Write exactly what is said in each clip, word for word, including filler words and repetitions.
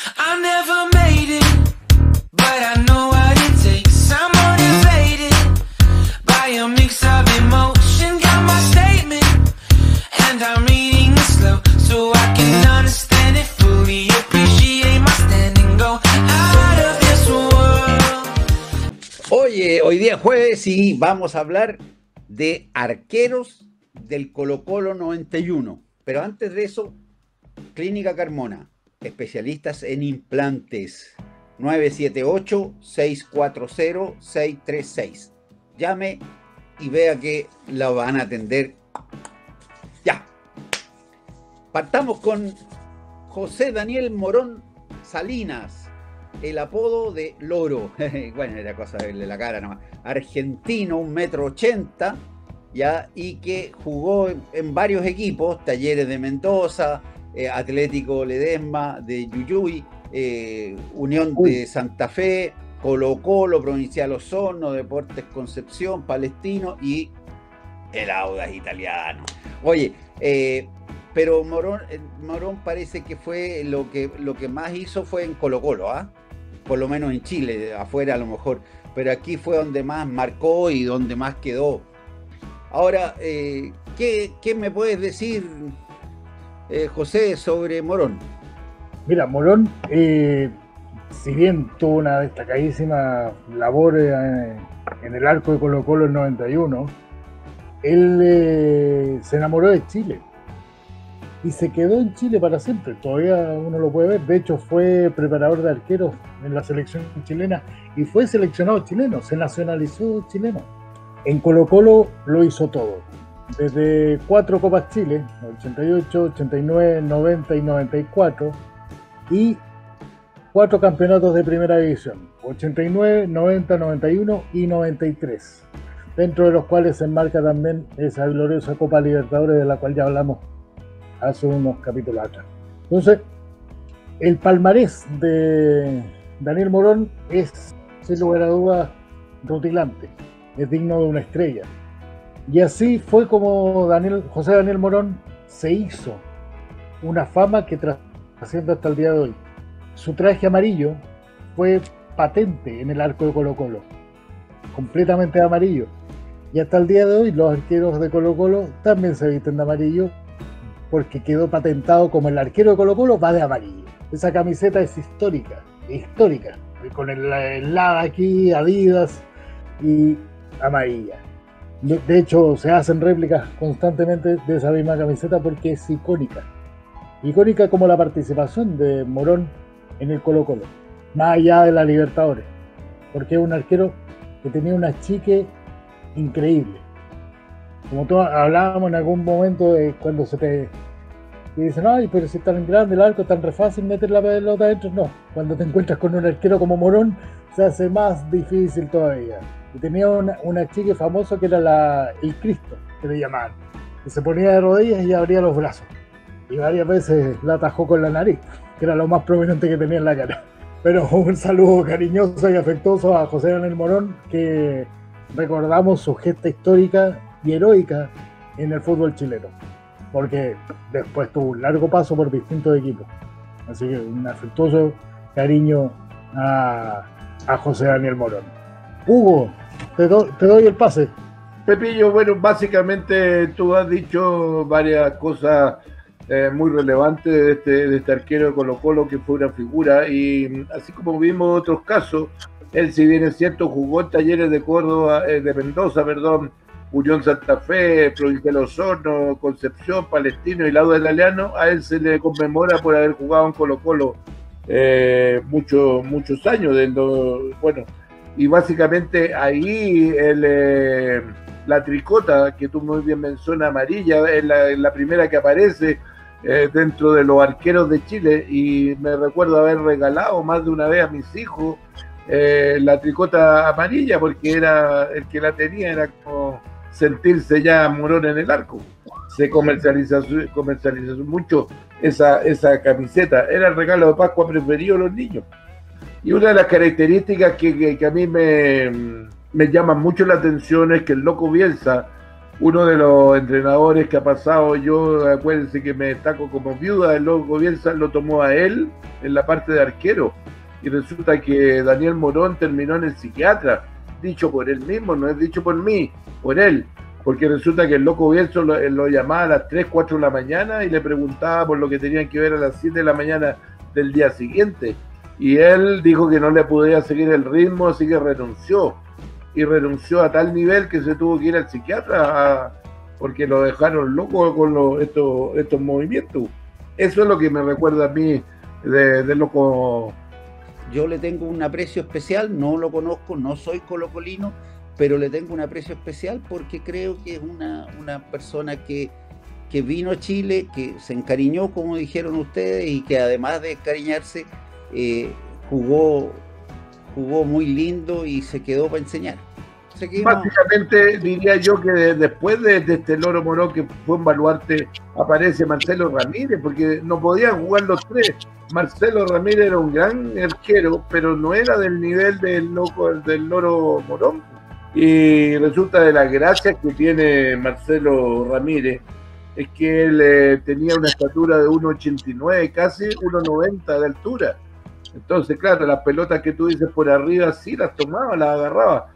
I never made it, but I know what it takes. I'm motivated by a mix of emotion. Got my statement, and I'm reading it slow so I can understand it fully. Appreciate my standing, go out of this world. Oye, hoy día es jueves y vamos a hablar de arqueros del Colo-Colo noventa y uno. Pero antes de eso, Clínica Carmona, especialistas en implantes. Nueve siete ocho, seis cuatro cero, seis tres seis. Llame y vea que la van a atender ya. Partamos con José Daniel Morón Salinas, el apodo de Loro. Bueno, era cosa de verle la cara nomás. Argentino, un metro ochenta, ya, y que jugó en, en varios equipos, Talleres de Mendoza, eh, Atlético Ledesma de Yuyuy, eh, Unión Uy. de Santa Fe, Colo-Colo, Provincial Osorno, Deportes Concepción, Palestino y el Audax Italiano. Oye, eh, pero Morón, eh, Morón parece que fue lo que, lo que más hizo fue en Colo-Colo, ¿ah? Por lo menos en Chile, afuera a lo mejor, pero aquí fue donde más marcó y donde más quedó. Ahora, eh, ¿qué, ¿qué me puedes decir, eh, José, sobre Morón? Mira, Morón, eh, si bien tuvo una destacadísima labor eh, en el arco de Colo-Colo en noventa y uno, él eh, se enamoró de Chile y se quedó en Chile para siempre. Todavía uno lo puede ver. De hecho, fue preparador de arqueros en la selección chilena y fue seleccionado chileno, se nacionalizó chileno. En Colo-Colo lo hizo todo, desde cuatro Copas Chile, ochenta y ocho, ochenta y nueve, noventa y noventa y cuatro, y cuatro campeonatos de primera división, ochenta y nueve, noventa, noventa y uno y noventa y tres, dentro de los cuales se enmarca también esa gloriosa Copa Libertadores de la cual ya hablamos hace unos capítulos atrás. Entonces, el palmarés de Daniel Morón es, sin lugar a dudas, rutilante, es digno de una estrella. Y así fue como Daniel, José Daniel Morón se hizo una fama que trasciende hasta el día de hoy. Su traje amarillo fue patente en el arco de Colo-Colo, completamente de amarillo. Y hasta el día de hoy los arqueros de Colo-Colo también se visten de amarillo, porque quedó patentado como el arquero de Colo-Colo va de amarillo. Esa camiseta es histórica, histórica, con el helada aquí, Adidas y amarilla. De hecho, se hacen réplicas constantemente de esa misma camiseta porque es icónica. Icónica como la participación de Morón en el Colo-Colo, más allá de la Libertadores, porque es un arquero que tenía una chique increíble. Como todos hablábamos en algún momento de cuando se te y dicen, ay, pero si es tan grande el arco, tan re fácil meter la pelota adentro. No, cuando te encuentras con un arquero como Morón, se hace más difícil todavía. Y tenía una, una chique famosa que era la, el Cristo, que le llamaban, que se ponía de rodillas y abría los brazos. Y varias veces la atajó con la nariz, que era lo más prominente que tenía en la cara. Pero un saludo cariñoso y afectuoso a José Daniel Morón, que recordamos su gesta histórica y heroica en el fútbol chileno, porque después tuvo un largo paso por distintos equipos. Así que un afectuoso cariño a, a José Daniel Morón. Hugo, te, do, te doy el pase. Pepillo, bueno, básicamente tú has dicho varias cosas eh, muy relevantes de este, de este arquero de Colo-Colo, que fue una figura, y así como vimos otros casos, él, si bien es cierto, jugó en Talleres de Córdoba, eh, de Mendoza, perdón, Unión Santa Fe, Provincial Osorno, Concepción, Palestino y Audax Italiano, a él se le conmemora por haber jugado en Colo-Colo eh, muchos muchos años. De lo, bueno, y básicamente ahí el, eh, la tricota que tú muy bien mencionas, amarilla, es la, es la primera que aparece eh, dentro de los arqueros de Chile, y me recuerdo haber regalado más de una vez a mis hijos eh, la tricota amarilla, porque era el que la tenía, era como sentirse ya Morón en el arco. Se comercializó, comercializó mucho esa, esa camiseta, era el regalo de Pascua preferido de los niños. Y una de las características que, que, que a mí me, me llaman mucho la atención es que el Loco Bielsa uno de los entrenadores que ha pasado, yo acuérdense que me destaco como viuda, el Loco Bielsa lo tomó a él en la parte de arquero, y resulta que Daniel Morón terminó en el psiquiatra, dicho por él mismo, no es dicho por mí, por él, porque resulta que el Loco Bielsa lo, lo llamaba a las tres, cuatro de la mañana y le preguntaba por lo que tenían que ver a las siete de la mañana del día siguiente, y él dijo que no le podía seguir el ritmo, así que renunció. Y renunció a tal nivel que se tuvo que ir al psiquiatra a, porque lo dejaron loco con los, estos, estos movimientos. Eso es lo que me recuerda a mí de, de Loco. Yo le tengo un aprecio especial, no lo conozco, no soy colocolino, pero le tengo un aprecio especial porque creo que es una, una persona que, que vino a Chile, que se encariñó, como dijeron ustedes, y que además de encariñarse, eh, jugó, jugó muy lindo y se quedó para enseñar. Básicamente diría yo que de, después de, de este Loro Morón, que fue un baluarte, aparece Marcelo Ramírez, porque no podían jugar los tres. Marcelo Ramírez era un gran arquero, pero no era del nivel del loco del Loro Morón. Y resulta de las gracias que tiene Marcelo Ramírez es que él eh, tenía una estatura de uno ochenta y nueve, casi uno noventa de altura. Entonces, claro, las pelotas que tú dices por arriba sí las tomaba, las agarraba.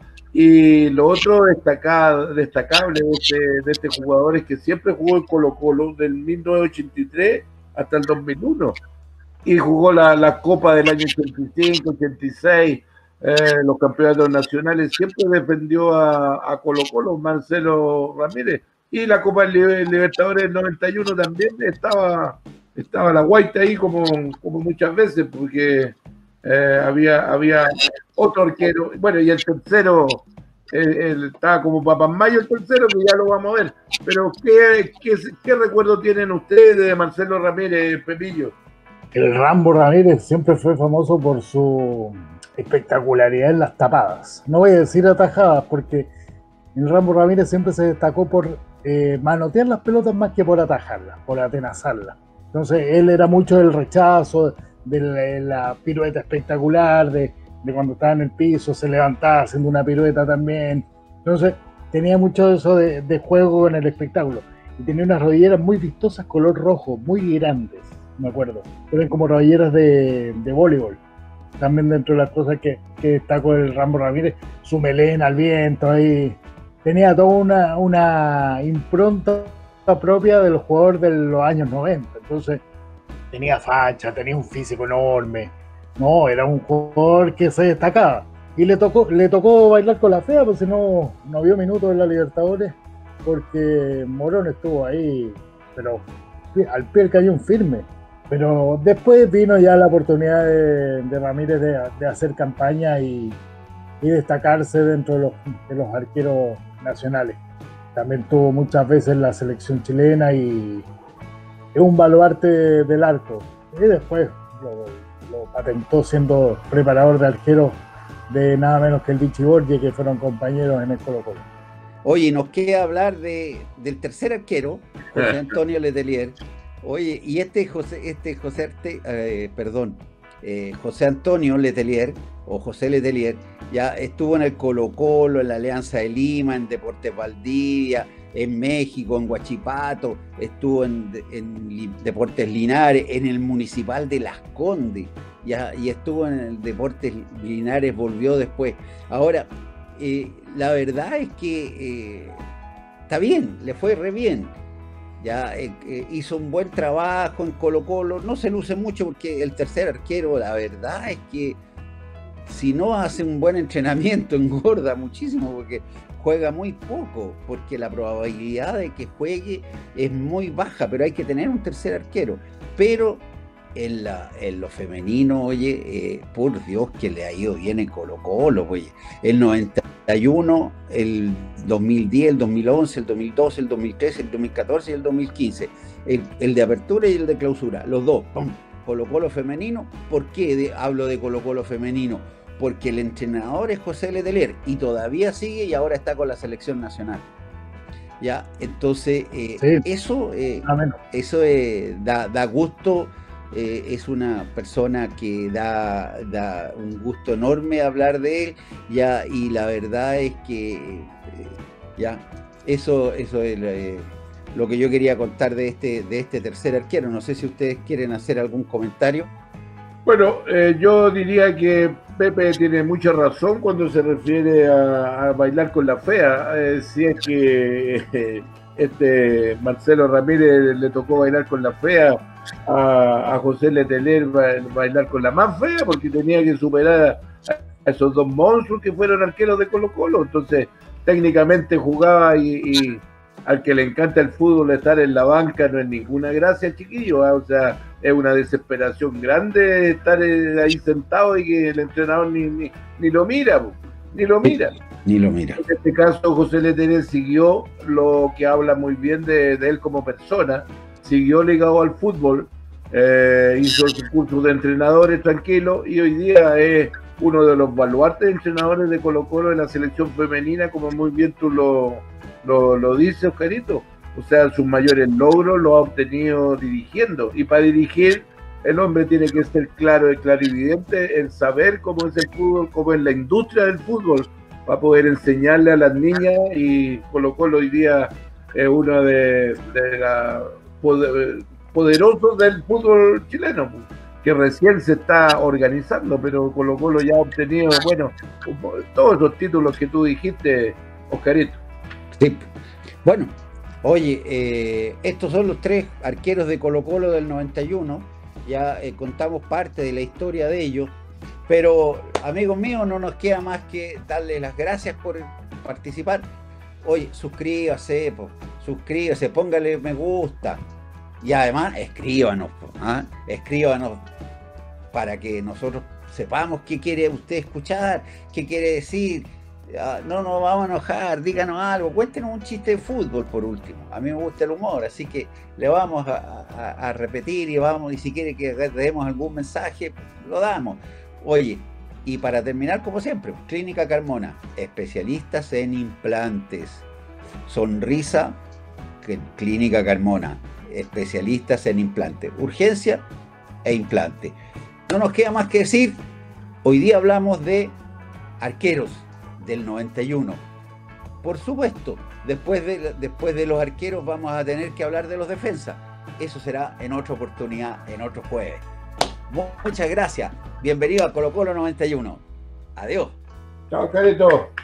Y lo otro destacable, destacable de, este, de este jugador es que siempre jugó en Colo-Colo del mil novecientos ochenta y tres hasta el dos mil uno y jugó la, la Copa del año ochenta y cinco, ochenta y seis, eh, los campeonatos nacionales, siempre defendió a, a Colo-Colo, Marcelo Ramírez, y la Copa Libertadores del noventa y uno también estaba, estaba la guaita ahí como, como muchas veces, porque Eh, había, había otro arquero, bueno, y el tercero él, él estaba como Papamayo el tercero, que ya lo vamos a ver. Pero ¿qué, qué, qué recuerdo tienen ustedes de Marcelo Ramírez, Pepillo? El Rambo Ramírez siempre fue famoso por su espectacularidad en las tapadas. No voy a decir atajadas, porque el Rambo Ramírez siempre se destacó por eh, manotear las pelotas más que por atajarlas, por atenazarlas. Entonces él era mucho del rechazo, de la, la pirueta espectacular, de, de cuando estaba en el piso, se levantaba haciendo una pirueta también. Entonces tenía mucho eso de, de juego en el espectáculo. Y tenía unas rodilleras muy vistosas, color rojo, muy grandes, me acuerdo. Eran como rodilleras de, de voleibol. También dentro de las cosas que, que destacó el Rambo Ramírez, su melena al viento, ahí tenía toda una, una impronta propia del jugador de los años noventa. Entonces tenía facha, tenía un físico enorme. No, era un jugador que se destacaba. Y le tocó, le tocó bailar con la fea, pues si no, no vio minutos en la Libertadores, porque Morón estuvo ahí, pero al pie del cañón firme. Pero después vino ya la oportunidad de, de Ramírez de, de hacer campaña y, y destacarse dentro de los, de los arqueros nacionales. También tuvo muchas veces la selección chilena y es un baluarte del arco. Y después lo, lo patentó siendo preparador de arqueros de nada menos que el Vichy Borges, que fueron compañeros en el Colo-Colo. Oye, nos queda hablar de, del tercer arquero, José Antonio Letelier. Oye, y este José, este José, eh, perdón, eh, José Antonio Letelier, o José Letelier, ya estuvo en el Colo-Colo, en la Alianza de Lima, en Deportes Valdivia, en México, en Huachipato, estuvo en, en Deportes Linares, en el Municipal de Las Condes, ya, y estuvo en el Deportes Linares, volvió después. Ahora, eh, la verdad es que eh, está bien, le fue re bien. Ya eh, eh, hizo un buen trabajo en Colo-Colo, no se luce mucho porque el tercer arquero, la verdad es que si no hace un buen entrenamiento engorda muchísimo porque juega muy poco, porque la probabilidad de que juegue es muy baja, pero hay que tener un tercer arquero. Pero en, la, en lo femenino, oye, eh, por Dios que le ha ido bien en Colo-Colo, oye, el noventa y uno, el dos mil diez, el dos mil once, el dos mil doce, el dos mil trece, el dos mil catorce y el dos mil quince, el, el de apertura y el de clausura, los dos, ¡pum! Colo-Colo femenino. ¿Por qué de, hablo de Colo-Colo femenino? Porque el entrenador es José Letelier y todavía sigue y ahora está con la selección nacional. Ya, entonces eh, sí. eso, eh, eso eh, da, da gusto. Eh, es una persona que da, da un gusto enorme hablar de él, ya, y la verdad es que eh, ya Eso, eso es eh, lo que yo quería contar de este, de este tercer arquero. No sé si ustedes quieren hacer algún comentario. Bueno, eh, yo diría que Pepe tiene mucha razón cuando se refiere a, a bailar con la fea. Eh, si es que eh, este Marcelo Ramírez le tocó bailar con la fea, a, a José Letelier bailar con la más fea, porque tenía que superar a esos dos monstruos que fueron arqueros de Colo-Colo. Entonces, técnicamente jugaba y, y al que le encanta el fútbol estar en la banca no es ninguna gracia, chiquillo, ¿eh? O sea, es una desesperación grande estar ahí sentado y que el entrenador ni, ni, ni lo mira, ni lo mira. Ni lo mira. En este caso, José Letelier siguió lo que habla muy bien de, de él como persona, siguió ligado al fútbol, eh, hizo su curso de entrenadores tranquilo y hoy día es uno de los baluartes de entrenadores de Colo-Colo de la selección femenina, como muy bien tú lo, lo, lo dices, Oscarito. O sea, sus mayores logros los ha obtenido dirigiendo. Y para dirigir, el hombre tiene que ser claro y clarividente en saber cómo es el fútbol, cómo es la industria del fútbol, para poder enseñarle a las niñas. Y Colo-Colo hoy día es uno de, de los poder, poderosos del fútbol chileno, que recién se está organizando, pero Colo-Colo ya ha obtenido, bueno, todos los títulos que tú dijiste, Oscarito. Sí. Bueno, oye, eh, estos son los tres arqueros de Colo-Colo del noventa y uno, ya eh, contamos parte de la historia de ellos, pero amigos míos, no nos queda más que darles las gracias por participar. Oye, suscríbase, po, suscríbase, póngale me gusta. Y además, escríbanos, ¿ah? escríbanos para que nosotros sepamos qué quiere usted escuchar, qué quiere decir. No nos vamos a enojar, díganos algo, cuéntenos un chiste de fútbol por último. A mí me gusta el humor, así que le vamos a, a, a repetir y vamos, y si quiere que demos algún mensaje, lo damos. Oye, y para terminar, como siempre, Clínica Carmona, especialistas en implantes. Sonrisa, Clínica Carmona, especialistas en implante, urgencia e implante. No nos queda más que decir, hoy día hablamos de arqueros del noventa y uno. Por supuesto, después de, después de los arqueros vamos a tener que hablar de los defensas. Eso será en otra oportunidad, en otro jueves. Muchas gracias. Bienvenido a Colo-Colo noventa y uno. Adiós. Chao, Carito.